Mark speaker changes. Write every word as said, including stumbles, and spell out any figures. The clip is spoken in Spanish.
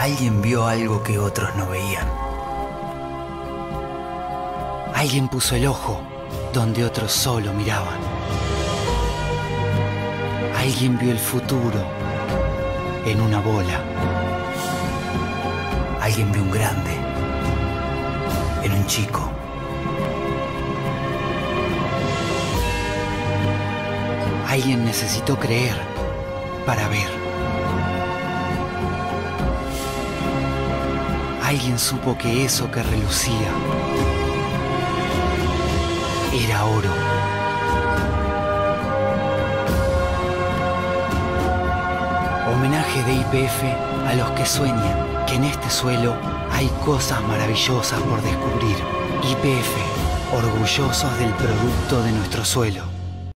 Speaker 1: Alguien vio algo que otros no veían.
Speaker 2: Alguien puso el ojo donde otros solo miraban. Alguien vio el futuro en una bola.
Speaker 1: Alguien vio un grande en un chico.
Speaker 2: Alguien necesitó creer para ver. Alguien supo que eso que relucía era oro. Homenaje de Y P F a los que sueñan que en este suelo hay cosas maravillosas por descubrir. Y P F, orgullosos del producto de nuestro suelo.